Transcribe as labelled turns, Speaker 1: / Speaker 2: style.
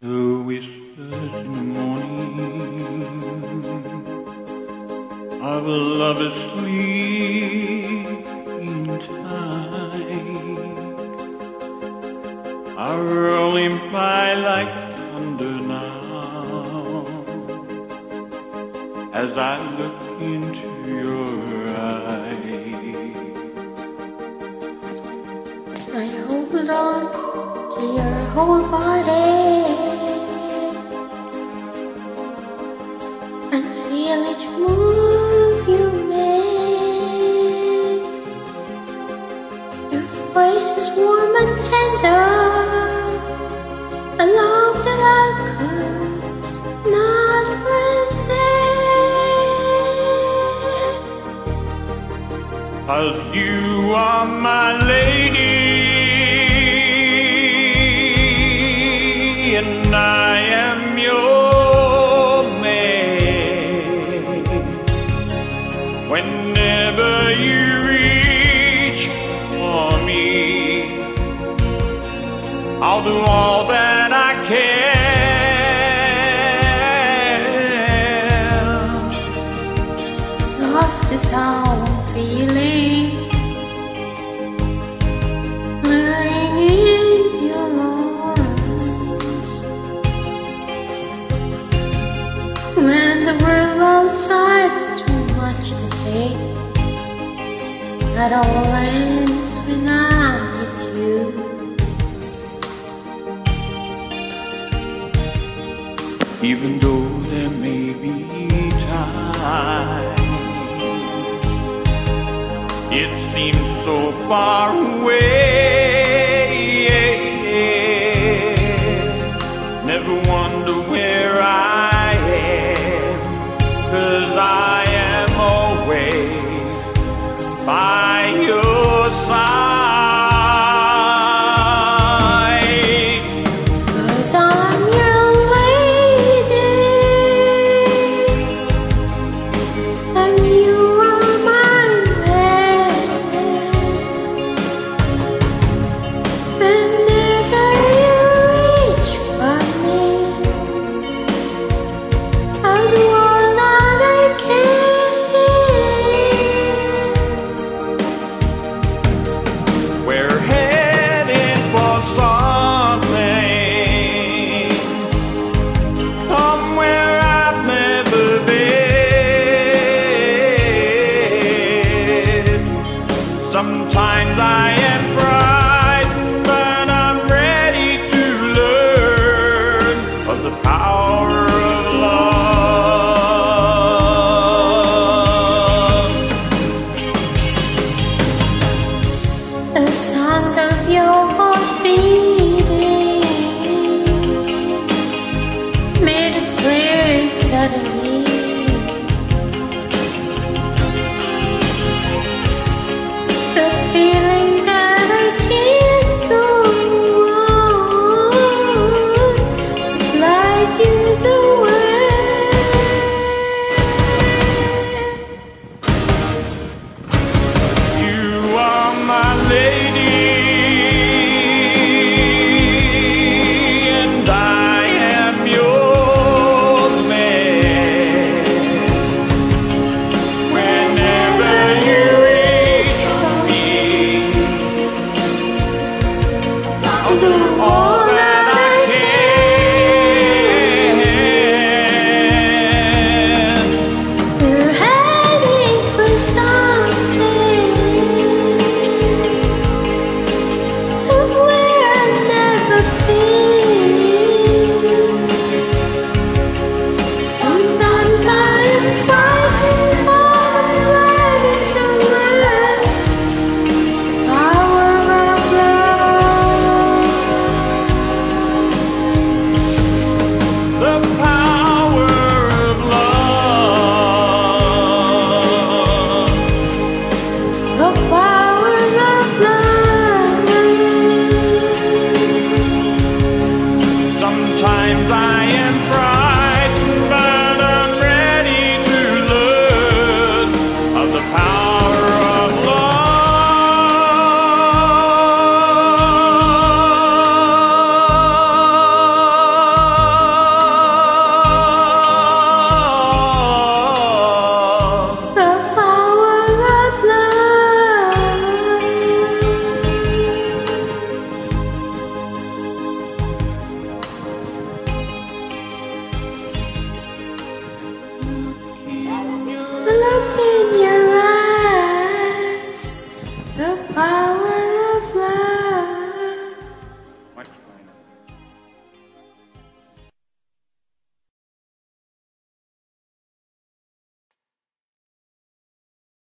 Speaker 1: The whispers in the morning of love asleep in time are rolling by like thunder now as I look into your eyes.
Speaker 2: I hold on to your whole body and feel each move you make. Your voice is warm and tender, a love that I could not resist.
Speaker 1: 'Cause you are my lady and I am your man. Whenever you reach for me, I'll do all that I can.
Speaker 2: Lost is how I'm feeling, lying in your arms. When the world outside too much to take, it all ends when I'm with you.
Speaker 1: Even though there may be time, it seems so far away. Never wonder where I am, 'cause I am always by your side.
Speaker 2: 'Cause I'm your lady and you are my man. Whenever you reach for me, I'll do all that I can.
Speaker 1: We're headed for something, somewhere I've never been. Sometimes I am frightened, but I'm ready to learn of the power of love.
Speaker 2: The sound of your heart beating made it clear suddenly